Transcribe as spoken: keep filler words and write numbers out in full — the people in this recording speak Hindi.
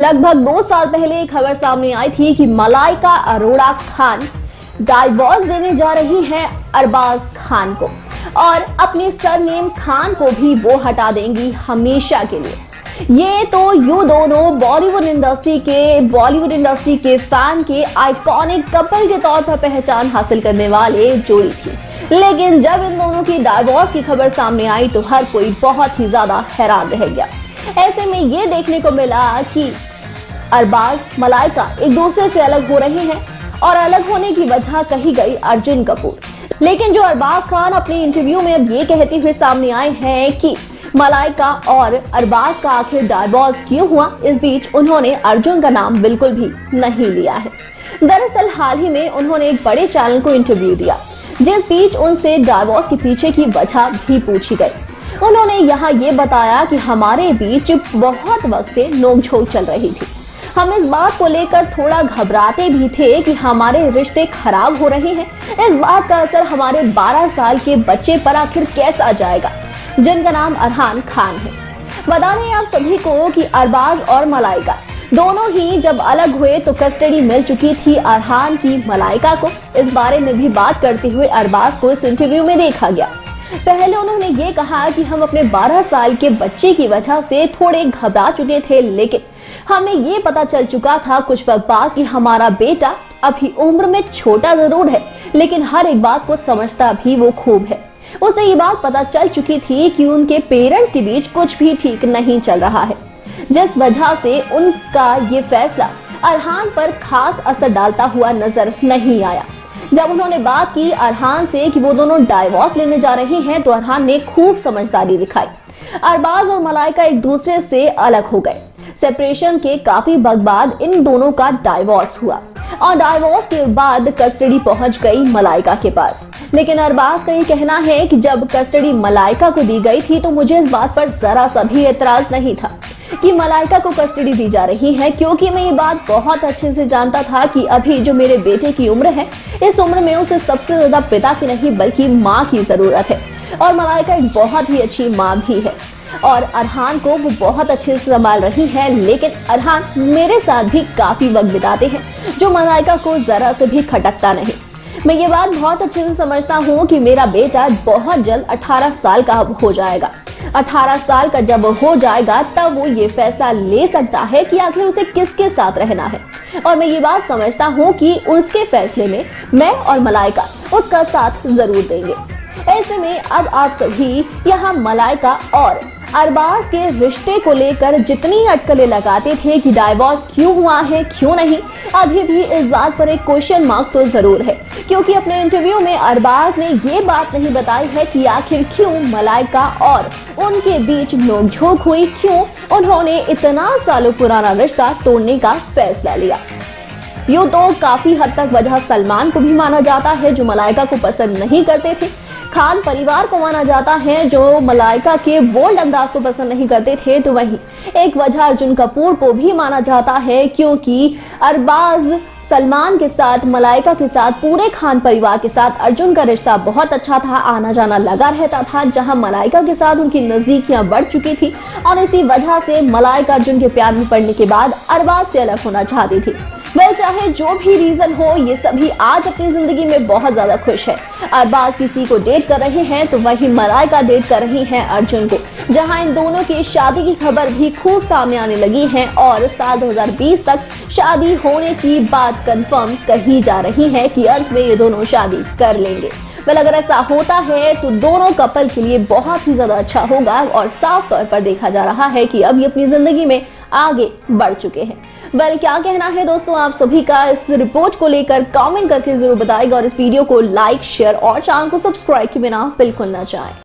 लगभग दो साल पहले एक खबर सामने आई थी कि मलाइका अरोड़ा खान डाइवोर्स देने जा रही हैं अरबाज खान को और अपने सरनेम खान को भी वो हटा देंगी हमेशा के लिए। ये तो यू दोनों बॉलीवुड इंडस्ट्री के बॉलीवुड इंडस्ट्री के फैन के आइकॉनिक कपल के तौर पर पहचान हासिल करने वाले जोड़ी थी, लेकिन जब इन दोनों की डाइवोर्स की खबर सामने आई तो हर कोई बहुत ही ज्यादा हैरान रह गया। ऐसे में ये देखने को मिला कि अरबाज मलाइका एक दूसरे से अलग हो रहे हैं और अलग होने की वजह कही गई अर्जुन कपूर। लेकिन जो अरबाज खान अपने इंटरव्यू में अब ये कहते हुए सामने आए हैं कि मलाइका और अरबाज का आखिर डाइवोर्स क्यों हुआ, इस बीच उन्होंने अर्जुन का नाम बिल्कुल भी नहीं लिया है। दरअसल हाल ही में उन्होंने एक बड़े चैनल को इंटरव्यू दिया, जिस बीच उनसे डाइवोर्स के पीछे की वजह भी पूछी गई। उन्होंने यहाँ ये बताया कि हमारे बीच बहुत वक्त से नोकझोंक चल रही थी। हम इस बात को लेकर थोड़ा घबराते भी थे कि हमारे रिश्ते खराब हो रहे हैं। इस बात का असर हमारे बारह साल के बच्चे पर आखिर कैसा जाएगा, जिनका नाम अरहान खान है। बता दें आप सभी को कि अरबाज और मलाइका दोनों ही जब अलग हुए तो कस्टडी मिल चुकी थी अरहान की मलाइका को। इस बारे में भी बात करते हुए अरबाज को इस इंटरव्यू में देखा गया। पहले उन्होंने ये कहा कि हम अपने बारह साल के बच्चे की वजह से थोड़े घबरा चुके थे, लेकिन हमें ये पता चल चुका था कुछ वक्त बाद कि हमारा बेटा अभी उम्र में छोटा जरूर है, लेकिन हर एक बात को समझता भी वो खूब है। उसे ये बात पता चल चुकी थी कि उनके पेरेंट्स के बीच कुछ भी ठीक नहीं चल रहा है, जिस वजह से उनका ये फैसला अरहान पर खास असर डालता हुआ नजर नहीं आया। जब उन्होंने बात की अरहान से कि वो दोनों डाइवोर्स लेने जा रहे हैं तो अरहान ने खूब समझदारी दिखाई। अरबाज और मलाइका एक दूसरे से अलग हो गए। सेपरेशन के काफी वक्त बाद इन दोनों का डाइवोर्स हुआ और डाइवोर्स के बाद कस्टडी पहुंच गई मलाइका के पास। लेकिन अरबाज का ये कहना है कि जब कस्टडी मलाइका को दी गई थी तो मुझे इस बात पर जरा सा भी एतराज नहीं था कि मलाइका को कस्टडी दी जा रही है, क्योंकि मैं ये बात बहुत अच्छे से जानता था कि अभी जो मेरे बेटे की उम्र है, इस उम्र में उसे सबसे ज्यादा पिता की नहीं बल्कि माँ की जरूरत है और मलाइका एक बहुत ही अच्छी माँ भी है और अरहान को वो बहुत अच्छे से संभाल रही है। लेकिन अरहान मेरे साथ भी काफी वक्त बिताते हैं, जो मलाइका को जरा से भी खटकता नहीं। मैं ये बात बहुत अच्छे से समझता हूँ कि मेरा बेटा बहुत जल्द अठारह साल का हो जाएगा। अठारह साल का जब हो जाएगा तब वो ये फैसला ले सकता है कि आखिर उसे किसके साथ रहना है, और मैं ये बात समझता हूँ कि उसके फैसले में मैं और मलाइका उसका साथ जरूर देंगे। ऐसे में अब आप सभी यहाँ मलाइका और अरबाज के रिश्ते को लेकर जितनी अटकलें लगाते थे कि डाइवोर्स क्यों हुआ है क्यों नहीं, अभी भी इस बात पर एक क्वेश्चन मार्क तो जरूर है, क्योंकि अपने इंटरव्यू में अरबाज ने ये बात नहीं बताई है कि आखिर क्यों मलाइका और उनके बीच नोकझोंक हुई, क्यों उन्होंने इतना सालों पुराना रिश्ता तोड़ने का फैसला लिया। यूं तो काफी हद तक वजह सलमान को भी माना जाता है, जो मलाइका को पसंद नहीं करते थे। खान परिवार को माना जाता है, जो मलाइका के बोल्ड अंदाज को पसंद नहीं करते थे। तो वहीं एक वजह अर्जुन कपूर को भी माना जाता है, क्योंकि अरबाज सलमान के साथ, मलाइका के साथ, पूरे खान परिवार के साथ अर्जुन का रिश्ता बहुत अच्छा था, आना जाना लगा रहता था। जहां मलाइका के साथ उनकी नजदीकियां बढ़ चुकी थी और इसी वजह से मलाइका अर्जुन के प्यार में पड़ने के बाद अरबाज से अलग होना चाहती थी। वह चाहे जो भी रीजन हो, ये सभी आज अपनी जिंदगी में बहुत ज्यादा खुश है। अरबाज किसी को डेट कर रहे हैं तो वहीं मलाइका डेट कर रही हैं अर्जुन को, जहां इन दोनों की शादी की खबर भी खूब सामने आने लगी है और साल दो हज़ार बीस तक शादी होने की बात कंफर्म कही जा रही है कि अंत में ये दोनों शादी कर लेंगे। वेल अगर ऐसा होता है तो दोनों कपल के लिए बहुत ही ज्यादा अच्छा होगा और साफ तौर पर देखा जा रहा है कि अब ये अपनी जिंदगी में आगे बढ़ चुके हैं। वेल क्या कहना है दोस्तों आप सभी का इस रिपोर्ट को लेकर, कमेंट करके जरूर बताएगा और इस वीडियो को लाइक, शेयर और चैनल को सब्सक्राइब के बिना बिल्कुल ना जाएं।